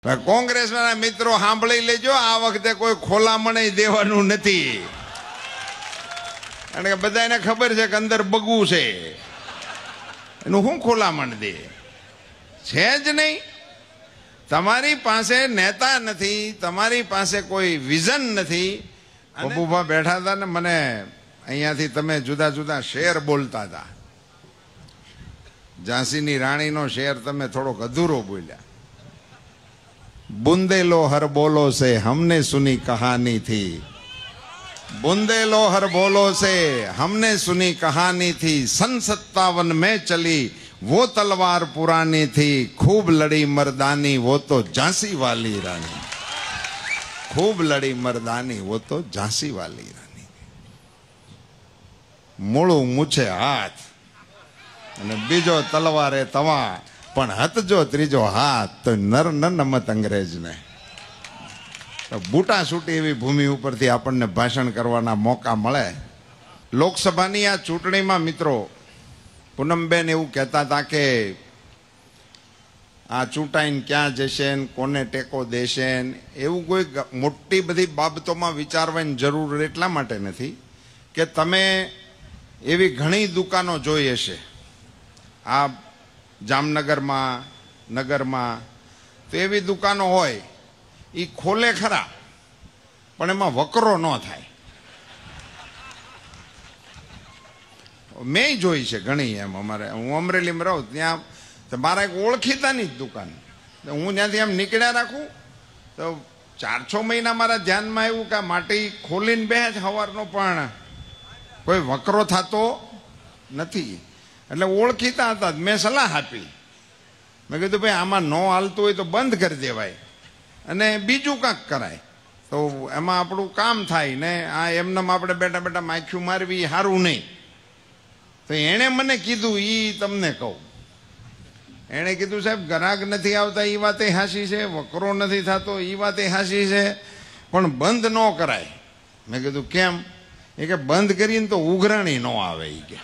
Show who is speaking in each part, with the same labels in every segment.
Speaker 1: કોંગ્રેસના મિત્રો સાંભળી લેજો, આ વખતે કોઈ ખોલામણ દેવાનું નથી. કારણ કે બધાને ખબર છે કે અંદર બગવું છે, એનું શું ખોલામણ દે છે જ નહીં. તમારી પાસે નેતા નથી, તમારી પાસે કોઈ વિઝન નથી. બબુભા બેઠા હતા ને, મને અહીંયાથી તમે જુદા જુદા શેર બોલતા હતા. ઝાંસીની રાણીનો શેર તમે થોડોક અધૂરો બોલ્યા. बुंदेलो हर बोलो से हमने सुनी कहानी थी, बुंदेलो हर बोलो से हमने सुनी कहानी थी, सन 57 में चली वो तलवार पुरानी थी, खूब लड़ी मर्दानी वो तो झांसी वाली रानी, खूब लड़ी मर्दानी वो तो झांसी वाली रानी. मूळું મૂછે હાથ અને બીજો તલવારે તવા, પણ હતજો ત્રીજો હાથ તો નર ન નમત અંગ્રેજને. બૂટા છૂટી એવી ભૂમિ ઉપરથી આપણને ભાષણ કરવાના મોકા મળે. લોકસભાની આ ચૂંટણીમાં મિત્રો, પૂનમબેન એવું કહેતા હતા કે આ ચૂંટાઈને ક્યાં જશે ને કોને ટેકો દેશે ને, એવું કોઈ મોટી બધી બાબતોમાં વિચારવાની જરૂર એટલા માટે નથી કે તમે એવી ઘણી દુકાનો જોઈ હશે આ જામનગરમાં, નગરમાં. તો એવી દુકાનો હોય એ ખોલે ખરા, પણ એમાં વકરો ન થાય. મેં જોઈ છે ઘણી. એમ અમારે, હું અમરેલીમાં રહું ત્યાં મારા એક ઓળખીતાની જ દુકાન, હું ત્યાંથી એમ નીકળ્યા રાખું તો 4-6 મહિના મારા ધ્યાનમાં આવ્યું કે માટી ખોલીને બે જ સવારનો, પણ કોઈ વકરો થતો નથી. એટલે ઓળખીતા હતા, મેં સલાહ આપી. મેં કીધું ભાઈ આમાં ન હાલતું હોય તો બંધ કરી દેવાય અને બીજું કાંક કરાય, તો એમાં આપણું કામ થાય ને. આ એમને આપણે બેઠા બેઠા માખ્યું મારવી સારું નહીં. તો એણે મને કીધું, એ તમને કહું, એણે કીધું સાહેબ ગ્રાહક નથી આવતા એ વાતે હાસી છે, વકરો નથી થતો એ વાતે હાસી છે, પણ બંધ ન કરાય. મેં કીધું કેમ? એ કે બંધ કરીને તો ઉઘરાણી ન આવે એ કે.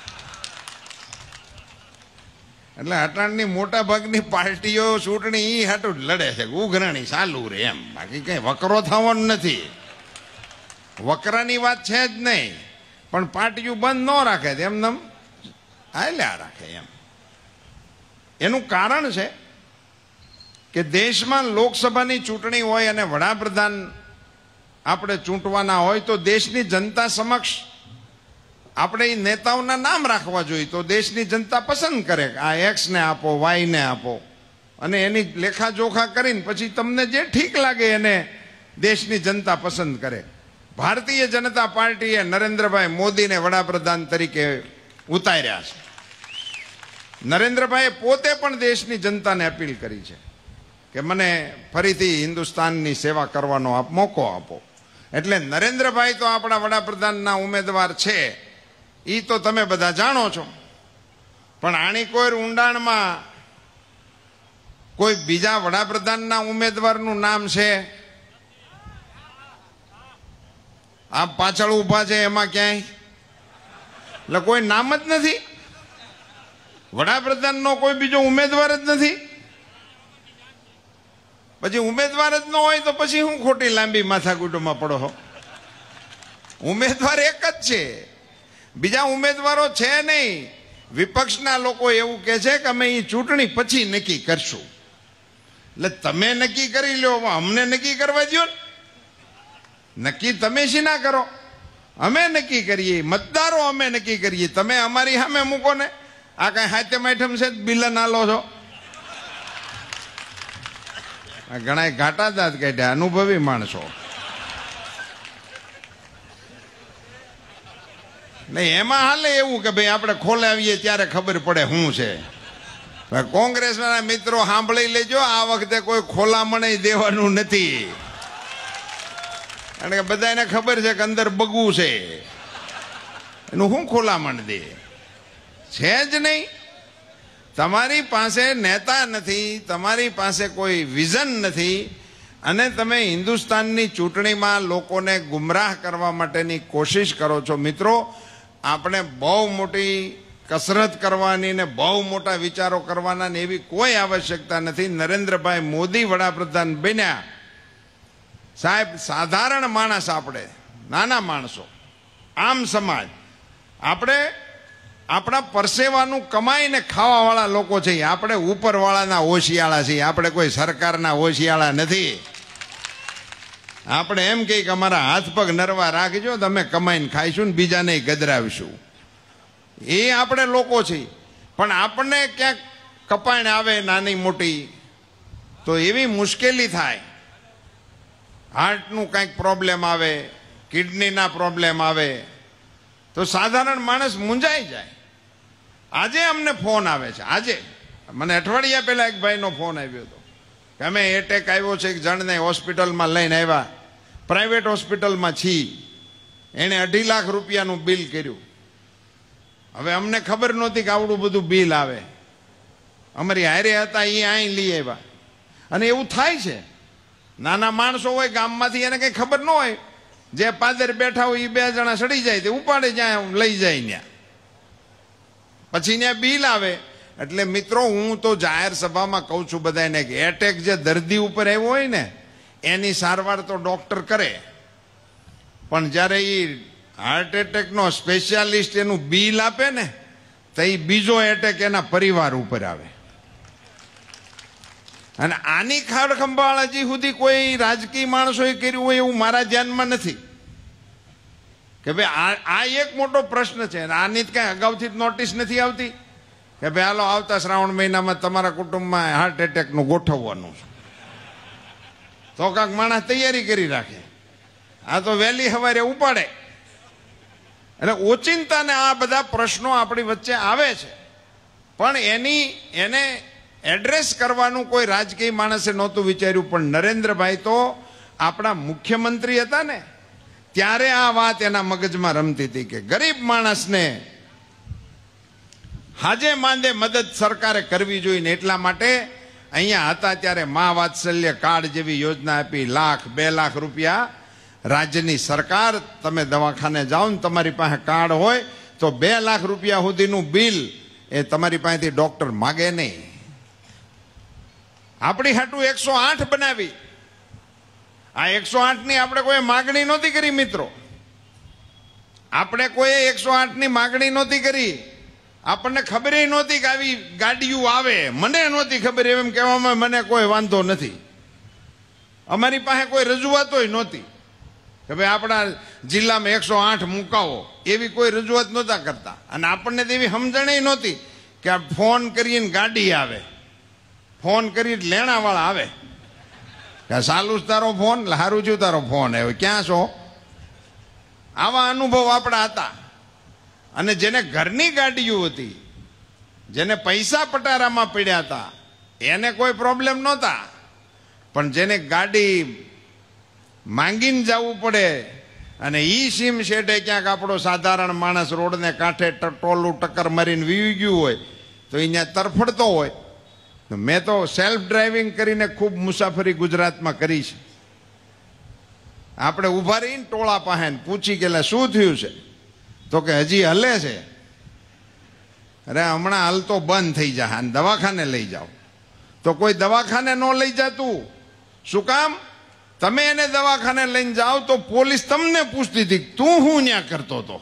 Speaker 1: એટલે અટાણની મોટા ભાગની પાર્ટીઓ ચૂંટણી એ હાટું જ લડે છે, ઉઘરાણી ચાલુ રહે એમ. બાકી કઈ વકરો થવાનો નથી, વકરાની વાત છે જ નહીં. પણ પાર્ટીઓ બંધ ન રાખે, એમને હાલ્યા રાખે એમ. એનું કારણ છે કે દેશમાં લોકસભાની ચૂંટણી હોય અને વડાપ્રધાન આપણે ચૂંટવાના હોય તો દેશની જનતા સમક્ષ આપણે એ નેતાઓના નામ રાખવા જોઈએ. તો દેશની જનતા પસંદ કરે કે આ એક્સને આપો, વાયને આપો, અને એની લેખાજોખા કરીને પછી તમને જે ઠીક લાગે એને દેશની જનતા પસંદ કરે. ભારતીય જનતા પાર્ટીએ નરેન્દ્રભાઈ મોદીને વડાપ્રધાન તરીકે ઉતાર્યા છે. નરેન્દ્રભાઈએ પોતે પણ દેશની જનતાને અપીલ કરી છે કે મને ફરીથી હિન્દુસ્તાનની સેવા કરવાનો મોકો આપો. એટલે નરેન્દ્રભાઈ તો આપણા વડાપ્રધાનના ઉમેદવાર છે, એ તો તમે બધા જાણો છો. પણ આની કોઈ ઊંડાણમાં કોઈ બીજા વડાપ્રધાનના ઉમેદવારનું નામ છે? આ પાછળ ઊભા છે એમાં ક્યાંય એટલે કોઈ નામ જ નથી. વડાપ્રધાનનો કોઈ બીજો ઉમેદવાર જ નથી. પછી ઉમેદવાર જ ન હોય તો પછી હું ખોટી લાંબી માથાકૂટોમાં પડો છો? ઉમેદવાર એક જ છે, બીજા ઉમેદવારો છે નહીં. વિપક્ષના લોકો એવું કહે છે કે અમે એ ચૂંટણી પછી નક્કી કરશું. એટલે તમે નક્કી કરી લો, અમને નક્કી કરવા દો ને. નક્કી તમે શી ના કરો, અમે નક્કી કરીએ, મતદારો અમે નક્કી કરીએ. તમે અમારી સામે મૂકો ને. આ કઈ હાથમ આઈટમ છે બિલન આલો છો? ઘણા ઘાટા દાંત કાઢ્યા, અનુભવી માણસો. નહીં એમાં હાલે એવું કે ભાઈ આપણે ખોલાવીએ ત્યારે ખબર પડે શું છે. કોંગ્રેસના મિત્રો સાંભળી લેજો, આ વખતે કોઈ ખોલામણ દેવાનું નથી. કારણ કે બધાને ખબર છે કે અંદર બગવું છે, એનું શું ખોલામણ દે છે જ નહીં. તમારી પાસે નેતા નથી, તમારી પાસે કોઈ વિઝન નથી, અને તમે હિન્દુસ્તાનની ચૂંટણીમાં લોકોને ગુમરાહ કરવા માટેની કોશિશ કરો છો. મિત્રો, આપણે બહુ મોટી કસરત કરવાની ને બહુ મોટા વિચારો કરવાના ને એવી કોઈ આવશ્યકતા નથી. નરેન્દ્રભાઈ મોદી વડાપ્રધાન બન્યા. સાહેબ, સાધારણ માણસ, આપણે નાના માણસો, આમ સમાજ, આપણે આપણા પરસેવાનું કમાઈને ખાવાવાળા લોકો છીએ. આપણે ઉપરવાળાના ઓશિયાળા છીએ, આપણે કોઈ સરકારના ઓશિયાળા નથી. આપણે એમ કહીએ કે અમારા હાથ પગ નરવા રાખજો, તમે કમાઈને ખાઈશું ને બીજાને ગદરાવીશું. એ આપણે લોકો છીએ. પણ આપણને ક્યાંક કપાણ આવે નાની મોટી તો એવી મુશ્કેલી થાય, હાર્ટનું કંઈક પ્રોબ્લેમ આવે, કિડનીના પ્રોબ્લેમ આવે તો સાધારણ માણસ મૂંઝાઈ જાય. આજે અમને ફોન આવે છે. આજે મને અઠવાડિયા પહેલા એક ભાઈનો ફોન આવ્યો હતો કે અમે એટેક આવ્યો છે, એક જણને હોસ્પિટલમાં લઈને આવ્યા, પ્રાઇવેટ હોસ્પિટલમાં છીએ, એણે 2.5 લાખ રૂપિયાનું બિલ કર્યું. હવે અમને ખબર નહોતી કે આવડું બધું બિલ આવે. અમારી હારે હતા, એ અહીં લઈ આવ્યા. અને એવું થાય છે, નાના માણસો હોય ગામમાંથી, એને કંઈ ખબર ન હોય, જે પાદર બેઠા હોય એ 2 જણા સડી જાય, તે ઉપાડે જ્યાં લઈ જાય ત્યાં, પછી ત્યાં બિલ આવે. એટલે મિત્રો, હું તો જાહેર સભામાં કહું છું બધાને કે એટેક જે દર્દી ઉપર આવ્યો હોય ને એની સારવાર તો ડોક્ટર કરે, પણ જ્યારે એ હાર્ટ એટેકનો સ્પેશિયાલિસ્ટ એનું બિલ આપે ને તો એ બીજો એટેક એના પરિવાર ઉપર આવે. અને આની ખાડ ખંભાળ હજી સુધી કોઈ રાજકીય માણસોએ કર્યું હોય એવું મારા ધ્યાનમાં નથી કે ભાઈ આ એક મોટો પ્રશ્ન છે. આની કઈ અગાઉથી જ નોટિસ નથી આવતી કે ભાઈ હાલો આવતા શ્રાવણ મહિનામાં તમારા કુટુંબમાં હાર્ટ એટેકનું ગોઠવવાનું છે, તો કાંક માણસ તૈયારી કરી રાખે. આ તો વહેલી સવારે ઉપાડે. એટલે ઓચિંતાને આ બધા પ્રશ્નો આપણી વચ્ચે આવે છે, પણ એને એડ્રેસ કરવાનું કોઈ રાજકીય માણસે નહોતું વિચાર્યું. પણ નરેન્દ્રભાઈ તો આપણા મુખ્યમંત્રી હતા ને ત્યારે આ વાત એના મગજમાં રમતી હતી કે ગરીબ માણસને હાજે માંદે મદદ સરકારે કરવી જોઈએ ને એટલા માટે અહીંયા હતા ત્યારે મા વાત્સલ્ય કાર્ડ જેવી યોજના આપી. 1 લાખ 2 લાખ રૂપિયા રાજ્યની સરકાર, તમે દવાખાને જાઓ ને તમારી પાસે કાર્ડ હોય તો 2 લાખ રૂપિયા સુધીનું બિલ એ તમારી પાસેથી ડોક્ટર માગે નહીં. આપણી હાટું 108 બનાવી. આ 108 ની આપણે કોઈ માગણી નહોતી કરી મિત્રો. આપણે કોઈ 108 ની માગણી નહોતી કરી. આપણને ખબર નહોતી કે આવી ગાડીઓ આવે. મને નહોતી ખબર, એમ કહેવામાં મને કોઈ વાંધો નથી. અમારી પાસે કોઈ રજૂઆતો નહોતી કે ભાઈ આપણા જિલ્લામાં 108 મુકાવો, એવી કોઈ રજૂઆત નહોતા કરતા. અને આપણને તેવી સમજણ નહોતી કે આ ફોન કરીને ગાડી આવે, ફોન કરી લેણાવાળા આવે કે સાલું તારો ફોન, સારું છું તારો ફોન આવ્યો, ક્યાં છો? આવા અનુભવ આપણા હતા. અને જેને ઘરની ગાડીઓ હતી, જેને પૈસા પટારામાં પડ્યા હતા, એને કોઈ પ્રોબ્લેમ નહોતા. પણ જેને ગાડી માંગીને જવું પડે અને ઈ સીમ શેઠે ક્યાંક આપણો સાધારણ માણસ રોડને કાંઠે ટોલું ટક્કર મારીને વીવી ગયું હોય તો અહીંયા તરફડતો હોય. મેં તો સેલ્ફ ડ્રાઇવિંગ કરીને ખૂબ મુસાફરી ગુજરાતમાં કરી છે. આપણે ઊભા રહીને ટોળા પાસે પૂછી ગયેલા શું થયું છે, તો કે હજી હલે છે. અરે હમણાં હલતો બંધ થઈ જાય, અને દવાખાને લઈ જાઓ. તો કોઈ દવાખાને ન લઈ જતું. શું કામ? તમે એને દવાખાને લઈને જાઓ તો પોલીસ તમને પૂછતી હતી તું હું ન્યા કરતો હતો.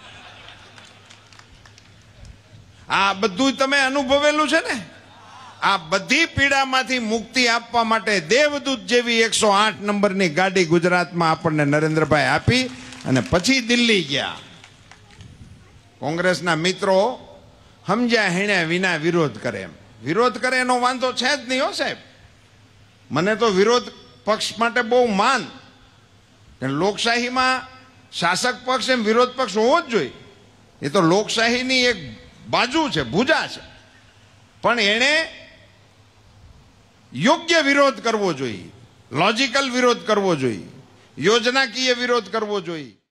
Speaker 1: આ બધું તમે અનુભવેલું છે ને. આ બધી પીડામાંથી મુક્તિ આપવા માટે દેવદૂત જેવી 108 નંબરની ગાડી ગુજરાતમાં આપણને નરેન્દ્રભાઈ આપી અને પછી દિલ્હી ગયા. કોંગ્રેસના મિત્રો સમજ્યા હેણ્યા વિના વિરોધ કરે. એમ વિરોધ કરે એનો વાંધો છે જ નહીં હો સાહેબ. મને તો વિરોધ પક્ષ માટે બહુ માન. લોકશાહીમાં શાસક પક્ષ એમ વિરોધ પક્ષ હોવો જ જોઈએ. એ તો લોકશાહીની એક બાજુ છે, ભુજા છે. પણ એણે યોગ્ય વિરોધ કરવો જોઈએ, લોજિકલ વિરોધ કરવો જોઈએ, યોજનાકીય વિરોધ કરવો જોઈએ.